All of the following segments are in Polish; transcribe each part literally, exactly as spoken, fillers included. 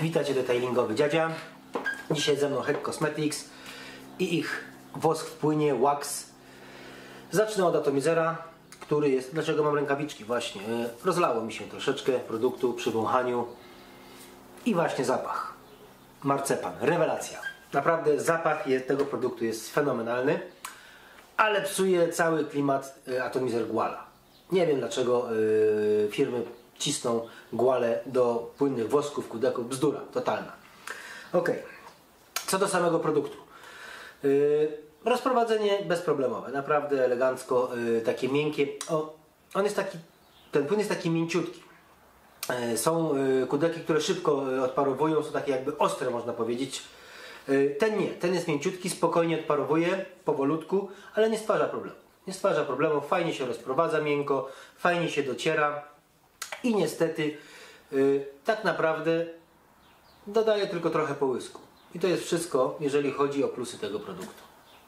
Witajcie, detailingowy dziadzia. Dzisiaj ze mną Heck Cosmetics i ich wosk w płynie Wax. Zacznę od atomizera, który jest... Dlaczego mam rękawiczki? Właśnie, rozlało mi się troszeczkę produktu przy wąchaniu. I właśnie zapach. Marcepan, rewelacja. Naprawdę zapach tego produktu jest fenomenalny, ale psuje cały klimat atomizer Guala. Nie wiem, dlaczego yy, firmy cisną Guale do płynnych wosków, kudeków. Bzdura totalna. Ok, co do samego produktu. Yy, rozprowadzenie bezproblemowe, naprawdę elegancko, yy, takie miękkie. O, on jest taki, ten płyn jest taki mięciutki. Yy, są yy, kudeki, które szybko yy, odparowują, są takie jakby ostre, można powiedzieć. Yy, ten nie, ten jest mięciutki, spokojnie odparowuje, powolutku, ale nie stwarza problemu. Nie stwarza problemu, fajnie się rozprowadza miękko, fajnie się dociera i niestety yy, tak naprawdę dodaje tylko trochę połysku. I to jest wszystko, jeżeli chodzi o plusy tego produktu.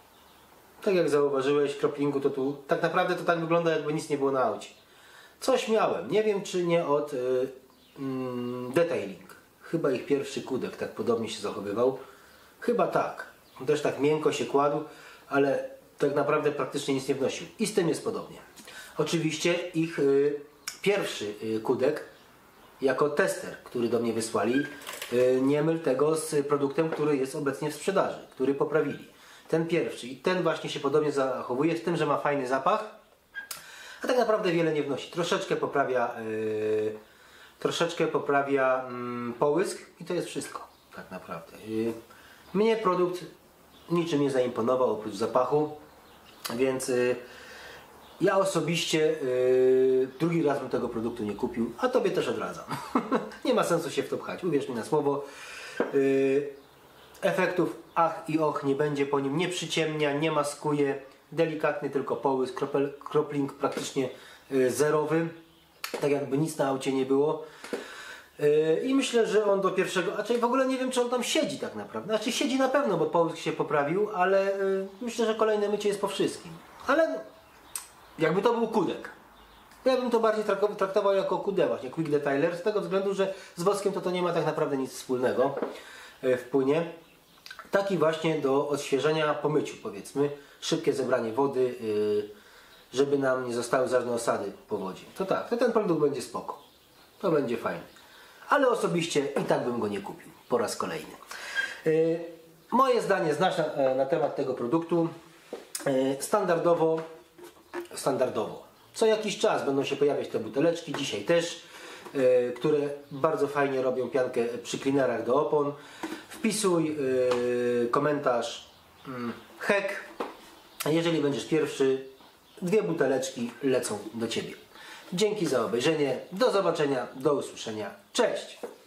Tak jak zauważyłeś, kroplingu, to tu tak naprawdę to tak wygląda, jakby nic nie było na aucie. Coś miałem, nie wiem czy nie od yy, yy, Detailing. Chyba ich pierwszy kudek tak podobnie się zachowywał. Chyba tak. On też tak miękko się kładł, ale tak naprawdę praktycznie nic nie wnosił. I z tym jest podobnie. Oczywiście ich yy, pierwszy yy, kudek jako tester, który do mnie wysłali, yy, nie myl tego z produktem, który jest obecnie w sprzedaży, który poprawili. Ten pierwszy i ten właśnie się podobnie zachowuje, z tym, że ma fajny zapach, a tak naprawdę wiele nie wnosi. Troszeczkę poprawia, yy, troszeczkę poprawia yy, połysk i to jest wszystko tak naprawdę. Yy, mnie produkt niczym nie zaimponował oprócz zapachu, więc yy, ja osobiście yy, drugi raz bym tego produktu nie kupił, a tobie też odradzam. Nie ma sensu się w to pchać, uwierz mi na słowo. Yy, efektów ach i och nie będzie po nim, nie przyciemnia, nie maskuje, delikatny tylko połysk, kropel, kropling praktycznie yy, zerowy, tak jakby nic na aucie nie było. Yy, I myślę, że on do pierwszego, a czyli w ogóle nie wiem, czy on tam siedzi tak naprawdę. Znaczy siedzi na pewno, bo połysk się poprawił, ale yy, myślę, że kolejne mycie jest po wszystkim. Ale jakby to był kudek, ja bym to bardziej traktował jako kudę, właśnie Quick Detailer, z tego względu, że z woskiem to to nie ma tak naprawdę nic wspólnego w płynie. Taki właśnie do odświeżenia po myciu, powiedzmy, szybkie zebranie wody, żeby nam nie zostały żadne osady po wodzie. To tak, to ten produkt będzie spoko, to będzie fajny, ale osobiście i tak bym go nie kupił po raz kolejny. Moje zdanie znasz na, na temat tego produktu. Standardowo Standardowo. Co jakiś czas będą się pojawiać te buteleczki, dzisiaj też, yy, które bardzo fajnie robią piankę przy cleanerach do opon. Wpisuj yy, komentarz yy, Heck. Jeżeli będziesz pierwszy, dwie buteleczki lecą do Ciebie. Dzięki za obejrzenie. Do zobaczenia, do usłyszenia. Cześć!